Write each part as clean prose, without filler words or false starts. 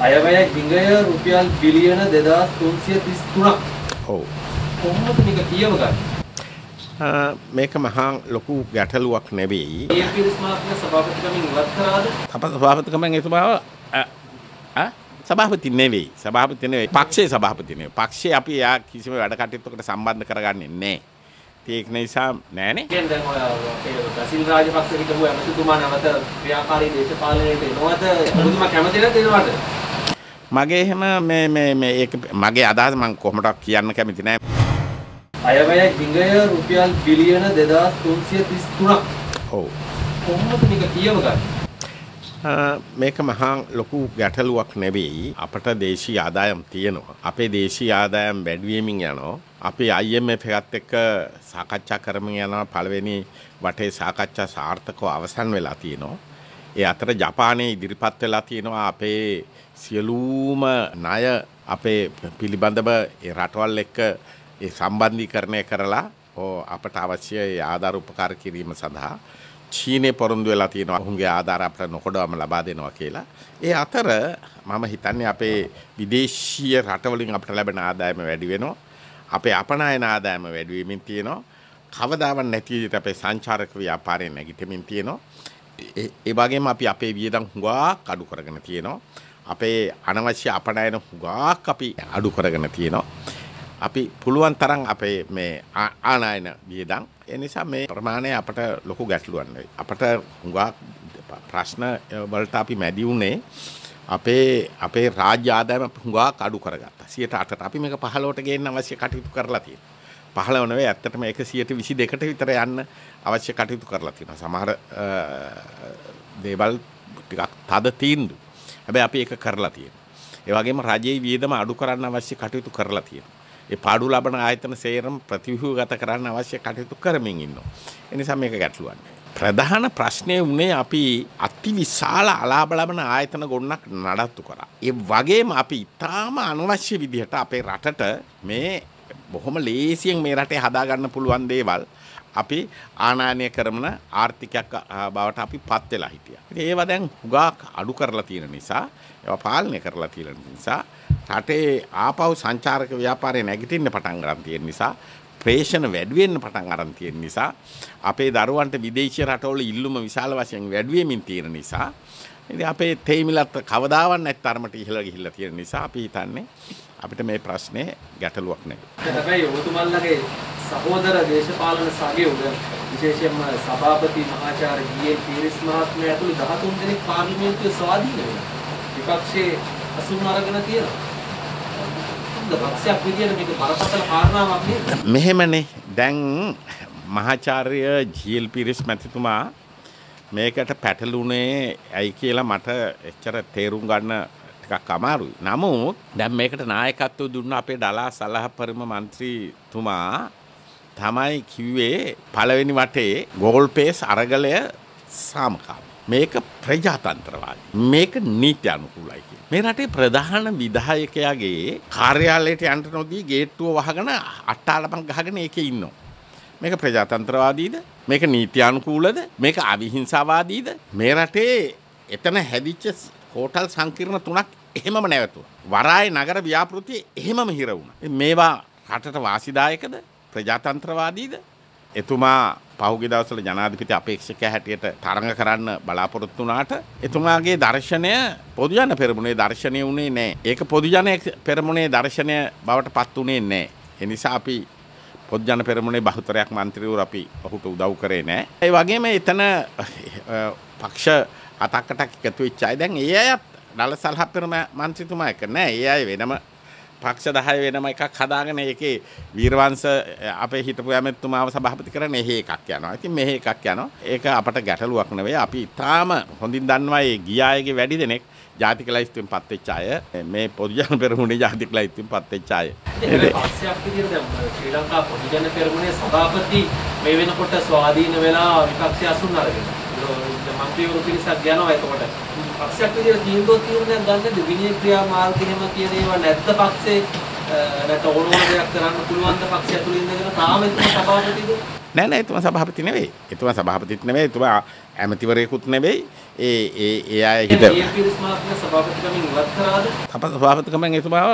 අයවැය හිඟය රුපියල් බිලියන 2333ක්. ඔව්. කොහොමද මේක කියව ගන්නේ? මේක මහා ලොකු ගැටලුවක් නෙවෙයි. ඊපීරිස් මහත්මයා සභාපතිකමින් ඉවත් කරාද? සභාපතිකමෙන් එතුමාව සභාපති නෙවෙයි. සභාපති නෙවෙයි. පක්ෂයේ සභාපති නෙවෙයි. පක්ෂයේ අපි යා කිසිම වැඩ කටයුත්තකට සම්බන්ධ කරගන්නේ නැහැ. ඒක නිසා නෑනේ. දැන් ඔය අපේ බසිල් රාජපක්ෂ හිටපු ඇමතිතුමා නැවත ක්‍රියාකාරී දේශපාලනයට එනවද? ඔබතුමා කැමති නැද්ද එනවට? මගේ එහෙම මේ ඒක මගේ අදහස මම කොහොමදක් කියන්න කැමති නෑ. අයවැය හිඟය රුපියල් බිලියන 2333ක්. ඔව්. කොහොමද මේක කියව ගන්නේ? මේක මහා ලොකු ගැටලුවක් නෙවෙයි. අපට දේශීය ආදායම් තියෙනවා. අපේ දේශීය ආදායම් වැඩි වෙමින් යනවා. අපි IMF එකත් එක්ක සාකච්ඡා කරමින් යනවා. පළවෙනි වටේ සාකච්ඡා සාර්ථකව අවසන් වෙලා තියෙනවා. ඒ අතර ජපානයේ ඉදිරිපත් වෙලා තියෙනවා අපේ සියලුම ණය අපේ පිළිබඳව ඒ රටවල් එක්ක ඒ සම්බන්ධීකරණය කරලා අපට අවශ්‍ය ආධාර උපකාර කිරීම සඳහා චීනේ පොරොන්දු වෙලා තියෙනවා. ඔවුන්ගේ ආධාර අපට නොකොඩවම ලබා දෙනවා කියලා. ඒ අතර මම හිතන්නේ අපේ විදේශීය රටවලින් අපට ලැබෙන ආදායම වැඩි වෙනවා. අපේ අපනයන ආදායම වැඩි වෙමින් තියෙනවා. කවදාවත් නැති විදිහට අපේ සංචාරක ව්‍යාපාරය නැගිටමින් තියෙනවා. ඒ වගේම අපි අපේ වියදම් හුඟක් අඩු කරගෙන තියෙනවා. අපේ අනවශ්‍ය අපනයන හුඟක් අපි අඩු කරගෙන තියෙනවා. අපි පුළුවන් තරම් අපේ මේ ආනයන වියදම් ඒ නිසා මේ ප්‍රමාණය අපට ලොකු ගැටලුවක් නෙවෙයි. අපට හුඟක් ප්‍රශ්න වලට අපි මැදි වුණේ අපේ රාජ්‍ය ආදායම හුඟක් අඩු කරගත්තා. 108ට අපි මේක 15ට ගේන්න අවශ්‍ය කටයුතු කරලා තියෙනවා. 15 නෙවෙයි ඇත්තටම ඒක 122ට විතර යන්න අවශ්‍ය කටයුතු කරලා තියෙනවා. සමහර දේවල් ටිකක් තද තීන්දුව. හැබැයි අපි ඒක කරලා තියෙනවා. ඒ වගේම රජයේ වියදම අඩු කරන්න අවශ්‍ය කටයුතු කරලා තියෙනවා. ඒ පාඩු ලබන ආයතන සේරම ප්‍රතිව්‍යුහගත කරන්න අවශ්‍ය කටයුතු කරමින් ඉන්නවා. ඒ නිසා මේක ගැටලුවක් නෙවෙයි. ප්‍රධාන ප්‍රශ්නේ උනේ අපි අතිවිශාල අලාභ ලබන ආයතන ගොන්නක් නඩත්තු කරා. ඒ වගේම අපි ඊටාම අනවශ්‍ය විදිහට අපේ රටට මේ බොහොම ලේසියෙන් මේ රටේ හදාගන්න පුළුවන් දේවල් අපි ආනයනය කරන ආර්ථිකයක් බවට අපි පත් වෙලා හිටියා. ඉතින් ඒවා දැන් හුඟක් අඩු කරලා තියෙන නිසා, ඒවා පාලනය කරලා තියෙන නිසා රටේ ආපහු සංචාරක ව්‍යාපාරය නැගිටින්න පටන් ගන්න තියෙන නිසා, ප්‍රේෂණ වැඩි වෙන්න පටන් ගන්න තියෙන නිසා, අපේ දරුවන්ට විදේශීය රටවල ඉල්ලුම විශාල වශයෙන් වැඩි වෙමින් තියෙන නිසා, ඉතින් අපේ තේමිලත් කවදාවත් නැති තරමට ඉහළ ගිහිල්ලා තියෙන නිසා අපි හිතන්නේ අපිට මේ ප්‍රශ්නේ ගැටලුවක් නෙවෙයි. හැබැයි ඔබතුමන්ලගේ සහෝදර දේශපාලන සහයෝග විශේෂයෙන්ම සභාපති මහාචාර්ය ජී.එල්. පීරිස් මහත්මයා ඇතුළු 13 දෙනෙක් පාර්ලිමේන්තුවේ ස්වාධීන වෙනවා. විපක්ෂයේ අසුන් අරගෙන තියෙනවා. පක්ෂයක් විදියට මේක බරපතල කාරණාවක් නේද? මෙහෙමනේ. දැන් මහාචාර්ය ජී.එල්. පීරිස් මැතිතුමා මේකට පැටළුනේ ඇයි කියලා මට එච්චර තේරුම් ගන්න ටිකක් අමාරුයි. නමුත් දැන් මේකට නායකත්වය දුන්න අපේ ඩලා සලහපරිම මන්ත්‍රීතුමා තමයි කිව්වේ පළවෙනි වටේ ගෝල්පේස් අරගලය සාමකාමී. මේක ප්‍රජාතන්ත්‍රවාදී. මේක නීති අනුකූලයි කියලා. මේ රටේ ප්‍රධාන විධායකයාගේ කාර්යාලයට යන්න නොදී ගේට්ටුව වහගෙන අට්ටාලපන් ගහගෙන ඒකේ ඉන්නවා. මේක ප්‍රජාතන්ත්‍රවාදීද? මේක නීති අනුකූලද? මේක අවිහිංසාවාදීද? මේ රටේ එතන හැදිච්ච හෝටල් සංකීර්ණ 3ක් එහෙමම නැවතුණා. වරාය නගර ව්‍යාපෘතිය එහෙමම හිර වුණා. මේවා රටට වාසිදායකද? ප්‍රජාතන්ත්‍රවාදීද? එතුමා පහුගිය දවස්වල ජනාධිපති අපේක්ෂකයා හැටියට තරඟ කරන්න බලාපොරොත්තු වුණාට එතුමාගේ දර්ශනය පොදු ජන පෙරමුණේ දර්ශනය වුණේ නැහැ. ඒක පොදු ජන පෙරමුණේ දර්ශනය බවට පත් වුණේ නැහැ. ඒ නිසා අපි පොදු ජන පෙරමුණේ බහුතරයක් മന്ത്രിවරු අපි ඔහුට උදව් කරේ නැහැ. ඒ වගේම එතන පක්ෂ අතක්කටක් එකතු වෙච්ච අය දැන් ඒ අයත් ඩල සලහපරිම මන්ත්‍රීතුමා එක නෑ. ඒ අය වෙනම පක්ෂ 10 වෙනම එකක් හදාගෙන ඒකේ වීරවංශ අපේ හිටපු ඇමතිතුමාව සභාපති කරන එහෙ එකක් යනවා. ඉතින් මෙහෙ එකක් යනවා. ඒක අපට ගැටලුවක් නෙවෙයි. අපි තාම හොඳින් දන්නවා මේ ගිය අයගේ වැඩි දෙනෙක් ජාතික ලයිස්තුවෙන් පත් වෙච්ච අය. මේ පොදු ජන පෙරමුණේ ජාතික ලයිස්තුවෙන් පත් වෙච්ච අය. පක්ෂයක් විදියට දැන් ශ්‍රී ලංකා පොදු ජන පෙරමුණේ සභාපති මේ වෙනකොට ස්වාධීන වෙලා විපක්ෂය අසුන් අරගෙන මන්ත්‍රීවරු පිරිසක් යනවා. එතකොට පක්ෂයක් විදියට තීන්දුවක් ගන්නද විනය ක්‍රියා මාර්ග එහෙම කියන ඒවා නැද්ද පක්ෂේ නැත්නම් ඕන දෙයක් කරන්න පුළුවන් ද පක්ෂය ඇතුළේ ඉඳගෙන තාම එතුමා සභාපතිද? නෑ එතුමා සභාපති නෙවෙයි. එතුමා සභාපතිත් නෙවෙයි. එතුමා ඇමතිවරයෙකුත් නෙවෙයි. ඒ අය හිට ජී.එල්. පීරිස් මහත්මයා සභාපතිකමින් ඉවත් කරාද? සභාපතිකමෙන් එතුමාව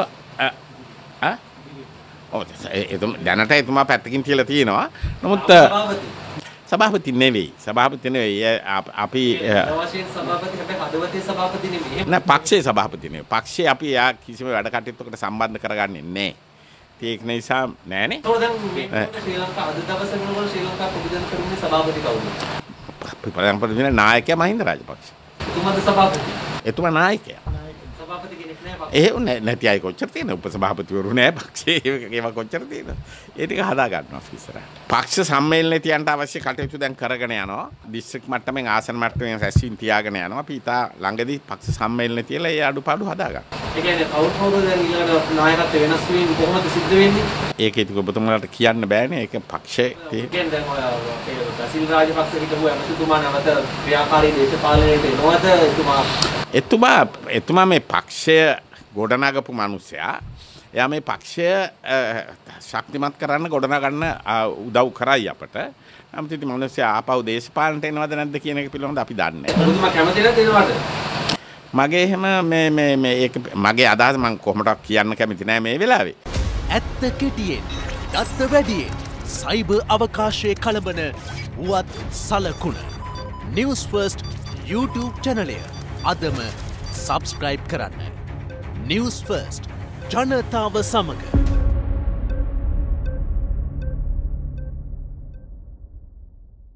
දැනට එතුමා පැත්තකින් තියලා තියෙනවා. නමුත් සභාපති නෙවෙයි. සභාපති නෙවෙයි. අපි වශයෙන් සභාපති හැබැයි හදවතේ සභාපති නෙමෙයි. නෑ පක්ෂයේ සභාපති නෙවෙයි. පක්ෂයේ අපි යා කිසිම වැඩ කටයුත්තකට සම්බන්ධ කරගන්නේ නෑ. ඒක නිසා නෑනේ. ඒතකොට දැන් මේ ශ්‍රී ලංකා අද දවසේ වෙනකොට ශ්‍රී ලංකා පොදුජන පෙරමුණේ සභාපති කවුද? ප්‍රධානමන්ත්‍රී නායකයා මහින්ද රාජපක්ෂ. එතුමාද සභාපති? එතුමා නායකයා. සභාපති කෙනෙක් නෑ පක්ෂේ. එහෙම නැති අය කොච්චර තියෙනවද? උපසභාපතිවරු නෑ පක්ෂේ. ඒව කොච්චර තියෙනවද? ඒ ටික හදා ගන්නවා ඉස්සරහ. පක්ෂ සම්මේලනයේ තියන්ට අවශ්‍ය කටයුතු දැන් කරගෙන යනවා. දිස්ත්‍රික් මට්ටමින් ආසන මට්ටමින් රැස්වීම් තියාගෙන යනවා. අපි ඉතා ළඟදී පක්ෂ සම්මේලනයේ තියලා ඒ අඩුපාඩු හදා ගන්න. ඒ කියන්නේ කවුරුහොද දැන් ඊළඟට නායකත්ව වෙනස් වීම කොහොමද සිද්ධ වෙන්නේ? ඒක ඉතින් ඔබතුමාලට කියන්න බෑනේ. ඒක පක්ෂේ කියන්නේ දැන් ඔය අපේ බසිල් රාජපක්ෂ හිටපු ඇමතිතුමා නැවත ක්‍රියාකාරී දේශපාලනයට එනවද? එතුමා මේ පක්ෂය ගොඩනගපු මිනිසයා. එයා මේ පක්ෂය ශක්තිමත් කරන්න ගොඩනගන්න උදව් කරයි අපට. නමුත් ඉතින් මිනිස්සයා ආපහු දේශපාලනට එනවද නැද්ද කියන එක පිළිබඳව අපි දන්නේ නැහැ. ඔබතුමා කැමති නැද්ද එනවට? මගේ එහෙම මේ ඒක මගේ අදහස මම කොහොමදක් කියන්න කැමති නෑ මේ වෙලාවේ. ඇත්ත කෙටියෙන් දත්ත වැඩියෙන් සයිබර් අවකාශයේ කලබන වුවත් සලකුණ නිවුස් ෆර්ස්ට් YouTube චැනලය අදම සබස්ක්‍රයිබ් කරන්න. නිවුස් ෆර්ස්ට් ජනතාව සමග